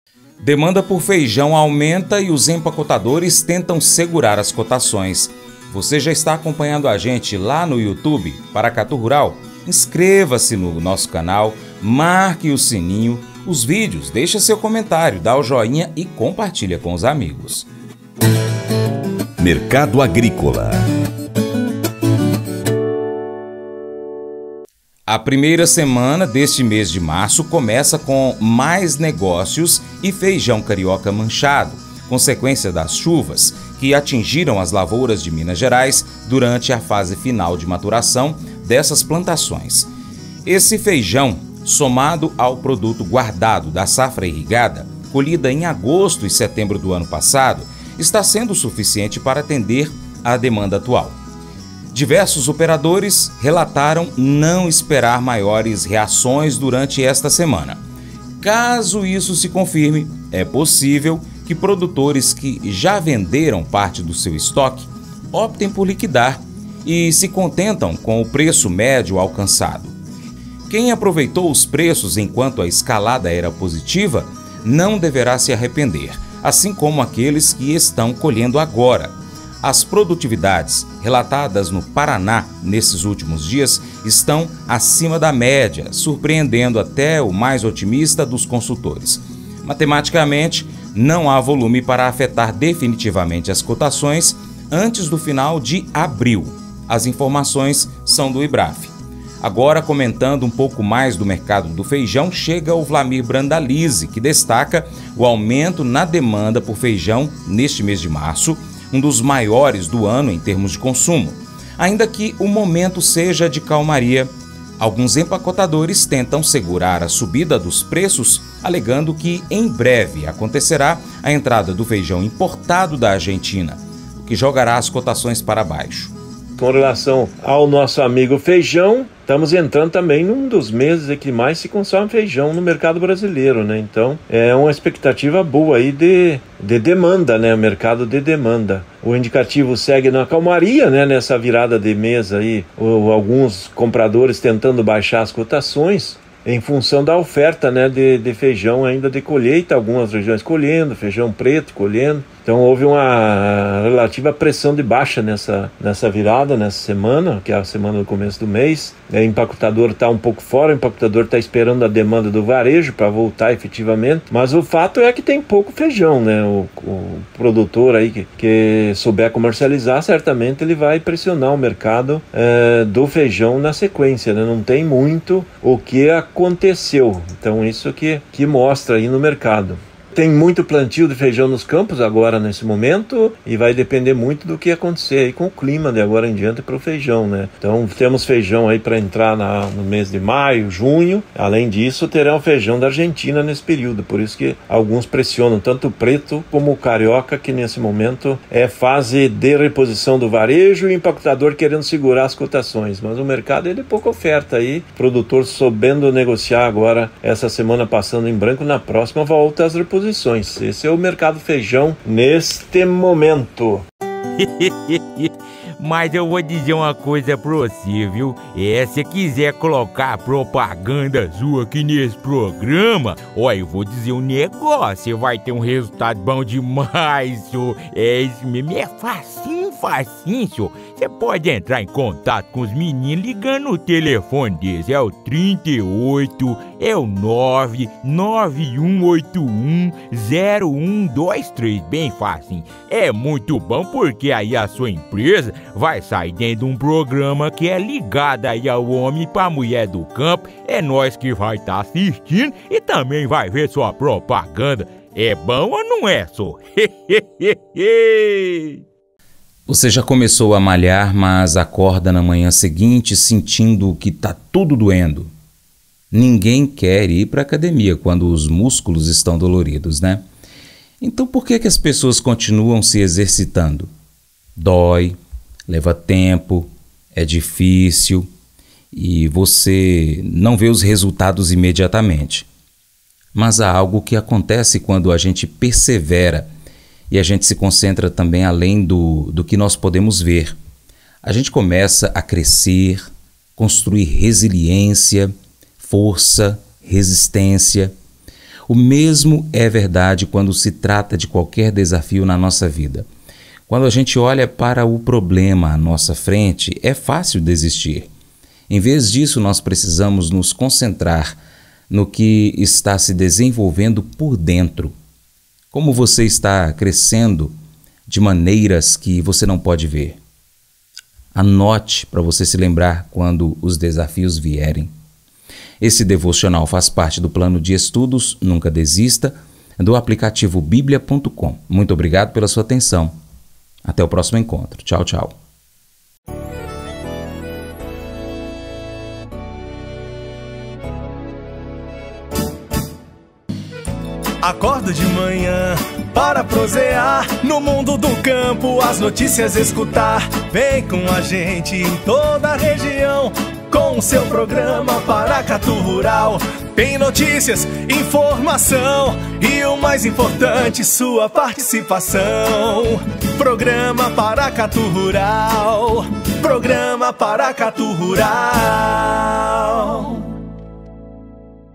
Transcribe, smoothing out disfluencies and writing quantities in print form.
Demanda por feijão aumenta e os empacotadores tentam segurar as cotações. Você já está acompanhando a gente lá no YouTube, Paracatu Rural? Inscreva-se no nosso canal, marque o sininho, os vídeos, deixa seu comentário, dá o joinha e compartilha com os amigos. Mercado Agrícola. A primeira semana deste mês de março começa com mais negócios e feijão carioca manchado, consequência das chuvas que atingiram as lavouras de Minas Gerais durante a fase final de maturação dessas plantações. Esse feijão, somado ao produto guardado da safra irrigada, colhida em agosto e setembro do ano passado, está sendo suficiente para atender à demanda atual. Diversos operadores relataram não esperar maiores reações durante esta semana. Caso isso se confirme, é possível que produtores que já venderam parte do seu estoque optem por liquidar e se contentam com o preço médio alcançado. Quem aproveitou os preços enquanto a escalada era positiva não deverá se arrepender, assim como aqueles que estão colhendo agora. As produtividades relatadas no Paraná nesses últimos dias estão acima da média, surpreendendo até o mais otimista dos consultores. Matematicamente, não há volume para afetar definitivamente as cotações antes do final de abril. As informações são do IBRAF. Agora, comentando um pouco mais do mercado do feijão, chega o Vlamir Brandalize, que destaca o aumento na demanda por feijão neste mês de março, um dos maiores do ano em termos de consumo. Ainda que o momento seja de calmaria, alguns empacotadores tentam segurar a subida dos preços, alegando que em breve acontecerá a entrada do feijão importado da Argentina, o que jogará as cotações para baixo. Com relação ao nosso amigo feijão, estamos entrando também num dos meses em que mais se consome feijão no mercado brasileiro, né? Então, é uma expectativa boa aí de demanda, né? Mercado de demanda. O indicativo segue na calmaria, né? Nessa virada de mês aí, alguns compradores tentando baixar as cotações em função da oferta, né, de feijão ainda de colheita, algumas regiões colhendo, feijão preto colhendo. Então houve uma relativa pressão de baixa nessa virada, nessa semana, que é a semana do começo do mês. O empacotador está um pouco fora, o empacotador está esperando a demanda do varejo para voltar efetivamente. Mas o fato é que tem pouco feijão, né? O produtor aí que souber comercializar, certamente ele vai pressionar o mercado do feijão na sequência, né? Não tem muito o que aconteceu. Então isso que mostra aí no mercado. Tem muito plantio de feijão nos campos agora nesse momento e vai depender muito do que acontecer aí com o clima de agora em diante para o feijão, né? Então temos feijão aí para entrar no mês de maio, junho. Além disso, terão feijão da Argentina nesse período. Por isso que alguns pressionam tanto o preto como o carioca, que nesse momento é fase de reposição do varejo e o empacotador querendo segurar as cotações. Mas o mercado é de pouca oferta aí. Produtor soubendo negociar agora, essa semana passando em branco, na próxima volta às reposições. Esse é o mercado feijão neste momento. Mas eu vou dizer uma coisa pra você, viu? Se quiser colocar propaganda sua aqui nesse programa, olha, eu vou dizer um negócio, você vai ter um resultado bom demais, senhor. Isso mesmo, é facinho, senhor. Você pode entrar em contato com os meninos ligando no telefone deles, é o 38, é o 991810123, bem facinho. É muito bom porque aí a sua empresa vai sair dentro de um programa que é ligado aí ao homem para a mulher do campo. É nós que vai estar assistindo e também vai ver sua propaganda. É bom ou não é, só? Você já começou a malhar, mas acorda na manhã seguinte sentindo que tá tudo doendo. Ninguém quer ir para a academia quando os músculos estão doloridos, né? Então por que as pessoas continuam se exercitando? Dói, leva tempo, é difícil e você não vê os resultados imediatamente. Mas há algo que acontece quando a gente persevera e a gente se concentra também além do que nós podemos ver. A gente começa a crescer, construir resiliência, força, resistência. O mesmo é verdade quando se trata de qualquer desafio na nossa vida. Quando a gente olha para o problema à nossa frente, é fácil desistir. Em vez disso, nós precisamos nos concentrar no que está se desenvolvendo por dentro. Como você está crescendo de maneiras que você não pode ver. Anote para você se lembrar quando os desafios vierem. Esse devocional faz parte do plano de estudos Nunca Desista, do aplicativo bíblia.com. Muito obrigado pela sua atenção. Até o próximo encontro. Tchau, tchau. Acordo de manhã para prosear no mundo do campo, as notícias escutar. Vem com a gente em toda a região com o seu programa Paracatu Rural. Tem notícias, informação e o mais importante, sua participação. Programa Paracatu Rural. Programa Paracatu Rural.